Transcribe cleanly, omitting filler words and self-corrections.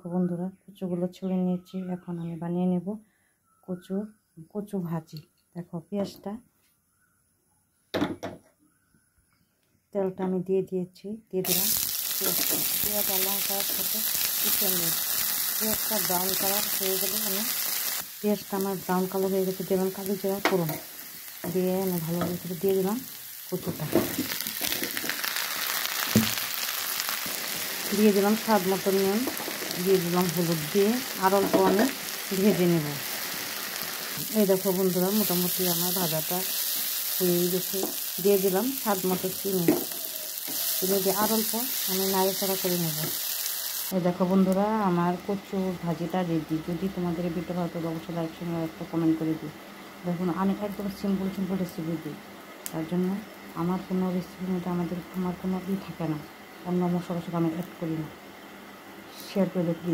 দেখো বন্ধুরা, কচুগুলো ছুলে নিয়েছি। এখন আমি বানিয়ে নেব কচু ভাজি। দেখো পেঁয়াজটা, তেলটা আমি দিয়ে দিয়েছি, দিয়ে দিলাম পেঁয়াজ আর লঙ্কার সাথে কুচিয়ে নেব। পেঁয়াজটা ব্রাউন কালার হয়ে গেলে পেঁয়াজটা আমার ব্রাউন কালার হয়ে গেছে, দিলাম কালো জিরা ফোড়ন দিয়ে আমি ভালোভাবে করে দিয়ে দিলাম কচুটা, দিয়ে দিলাম স্বাদ মতো নুন, দিয়ে দিলাম হলুদ, দিয়ে আর অল্প আমি ভেজে নেব। এই দেখো বন্ধুরা, মোটামুটি আমার ভাজাটা হয়ে গেছে। দিয়ে দিলাম স্বাদ মতো চিনি দিয়ে আর অল্প আমি নাড়াচাড়া করে নেব। এই দেখো বন্ধুরা, আমার কচু ভাজিটা রেডি। যদি তোমাদের এই ভিডিওটা ভালো লাগে অবশ্যই লাইক শেয়ার একটা কমেন্ট করে দিই। দেখুন আমি একদম সিম্পল রেসিপি দিই, তার জন্য আমার কোনো রেসিপির মধ্যে আমার কোনো থাকে না, অন্য মশলা আমি অ্যাড করি না। শেয়ার করে দেখি।